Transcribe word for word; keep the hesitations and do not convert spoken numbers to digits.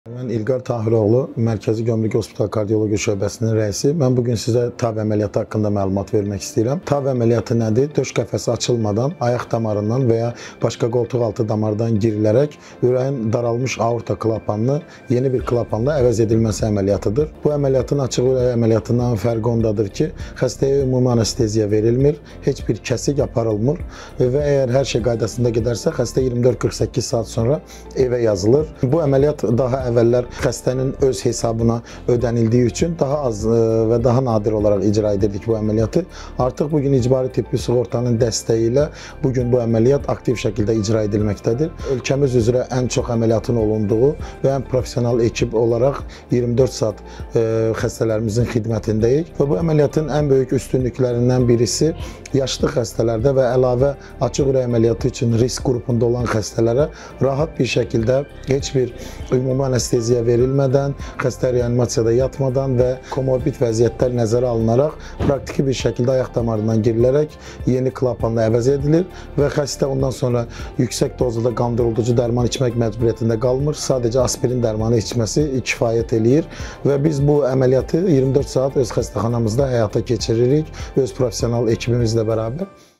Mən İlqar Tahiroğlu, Mərkəzi Gömrük Hospital Kardiyologiya şöbəsinin rəisi. Mən bugün sizə T A V əməliyyatı haqqında məlumat vermək istəyirəm. T A V əməliyyatı nədir? Döş qəfəsi açılmadan, ayaq damarından və ya başqa qoltuq altı damardan girilərək ürəyin daralmış aorta klapanını yeni bir klapanla əvəz edilməsi əməliyyatıdır. Bu əməliyyatın açıq ürək əməliyyatından fərqi ondadır ki, xəstəyə ümumi anesteziya verilmir, heç bir kəsik aparılmır və əgər hər şey qaydasında gedərsə, xəstə iyirmi dörd qırx səkkiz saat sonra evə yazılır. Bu əməliyyat daha əvvəllər xəstənin öz hesabına ödənildiyi üçün daha az və daha nadir olaraq icra edirdik bu əməliyyatı. Artıq bugün icbari tibbi sığortanın dəstəyi ilə bugün bu əməliyyat aktiv şəkildə icra edilməkdədir. Ölkəmiz üzrə ən çox əməliyyatın olunduğu və ən professional ekip olaraq iyirmi dörd saat xəstələrimizin xidmətindəyik. Və bu əməliyyatın ən böyük üstünlüklərindən birisi yaşlı xəstələrdə və əlavə açıq ürək əməliyyatı üçün risk qrupunda olan xəstələrə rahat bir şəkildə heç bir ümumi anesteziya verilmədən, xəstə reanimasiyada yatmadan və komorbid vəziyyətlər nəzərə alınaraq praktiki bir şəkildə ayaq damarından girilərək yeni klapanla əvəz edilir və xəstə ondan sonra yüksək dozda qandırıldıcı dərman içmək məcburiyyətində qalmır. Sadəcə aspirin dərmanı içməsi kifayət eləyir və biz bu əməliyyatı iyirmi dörd saat öz xəstəxanamızda həyata keçiririk, öz professional ekibimizlə bərabər.